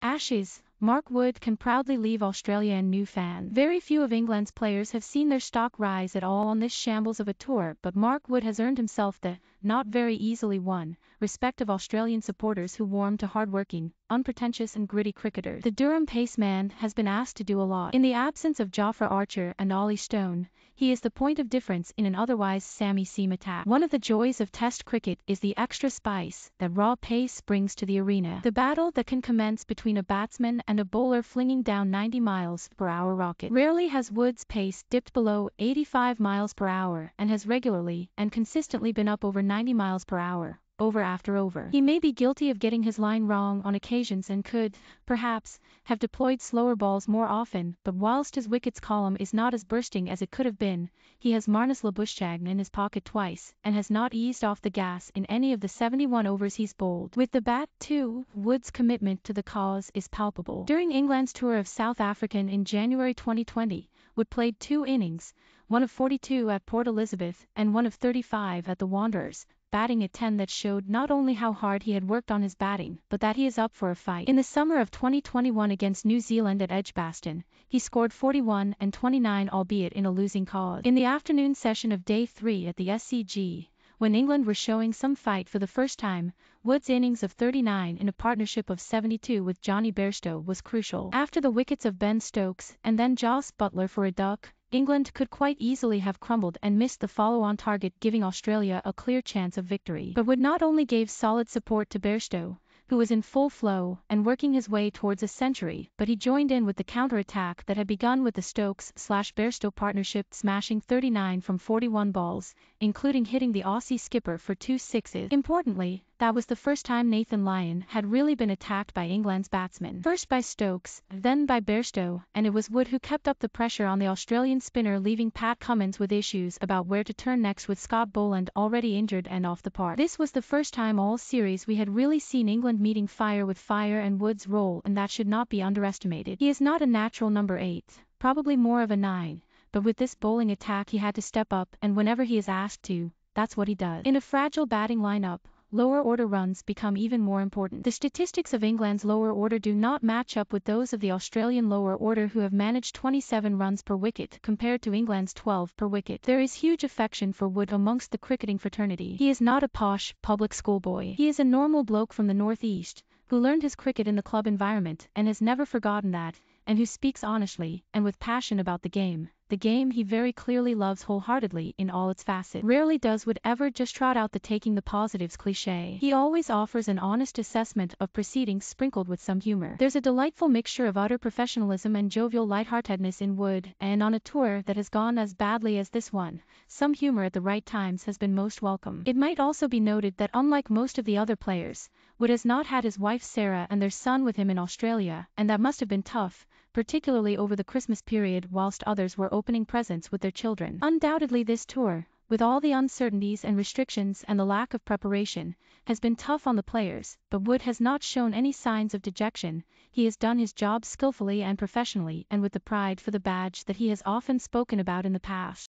Ashes, Mark Wood can proudly leave Australia and new fans. Very few of England's players have seen their stock rise at all on this shambles of a tour, but Mark Wood has earned himself the, not very easily won, respect of Australian supporters who warm to hard-working, unpretentious and gritty cricketers. The Durham paceman has been asked to do a lot. In the absence of Jofra Archer and Ollie Stone, he is the point of difference in an otherwise samey seam attack. One of the joys of Test cricket is the extra spice that raw pace brings to the arena. The battle that can commence between a batsman and a bowler flinging down 90 miles per hour rocket. Rarely has Wood's pace dipped below 85 miles per hour and has regularly and consistently been up over 90 miles per hour. Over after over. He may be guilty of getting his line wrong on occasions and could, perhaps, have deployed slower balls more often, but whilst his wickets column is not as bursting as it could have been, he has Marnus Labuschagne in his pocket twice, and has not eased off the gas in any of the 71 overs he's bowled. With the bat, too, Wood's commitment to the cause is palpable. During England's tour of South Africa in January 2020, Wood played 2 innings, one of 42 at Port Elizabeth and one of 35 at the Wanderers, batting at 10 that showed not only how hard he had worked on his batting, but that he is up for a fight. In the summer of 2021 against New Zealand at Edgbaston, he scored 41 and 29 albeit in a losing cause. In the afternoon session of Day 3 at the SCG, when England were showing some fight for the first time, Wood's innings of 39 in a partnership of 72 with Johnny Bairstow was crucial. After the wickets of Ben Stokes and then Jos Buttler for a duck, England could quite easily have crumbled and missed the follow-on target, giving Australia a clear chance of victory. But Wood not only gave solid support to Bairstow, who was in full flow and working his way towards a century, but he joined in with the counter-attack that had begun with the Stokes/Bairstow partnership smashing 39 from 41 balls, including hitting the Aussie skipper for 2 sixes. Importantly, that was the first time Nathan Lyon had really been attacked by England's batsmen. First by Stokes, then by Bairstow, and it was Wood who kept up the pressure on the Australian spinner, leaving Pat Cummins with issues about where to turn next with Scott Boland already injured and off the park. This was the first time all series we had really seen England meeting fire with fire, and Wood's role in that should not be underestimated. He is not a natural number 8, probably more of a 9, but with this bowling attack he had to step up, and whenever he is asked to, that's what he does. In a fragile batting lineup, lower order runs become even more important. The statistics of England's lower order do not match up with those of the Australian lower order, who have managed 27 runs per wicket compared to England's 12 per wicket. There is huge affection for Wood amongst the cricketing fraternity. He is not a posh, public schoolboy. He is a normal bloke from the northeast, who learned his cricket in the club environment and has never forgotten that, and who speaks honestly and with passion about the game he very clearly loves wholeheartedly in all its facets. Rarely does Wood ever just trot out the taking the positives cliché. He always offers an honest assessment of proceedings sprinkled with some humor. There's a delightful mixture of utter professionalism and jovial light-heartedness in Wood, and on a tour that has gone as badly as this one, some humor at the right times has been most welcome. It might also be noted that unlike most of the other players, Wood has not had his wife Sarah and their son with him in Australia, and that must have been tough, particularly over the Christmas period whilst others were opening presents with their children. Undoubtedly this tour, with all the uncertainties and restrictions and the lack of preparation, has been tough on the players, but Wood has not shown any signs of dejection. He has done his job skillfully and professionally and with the pride for the badge that he has often spoken about in the past.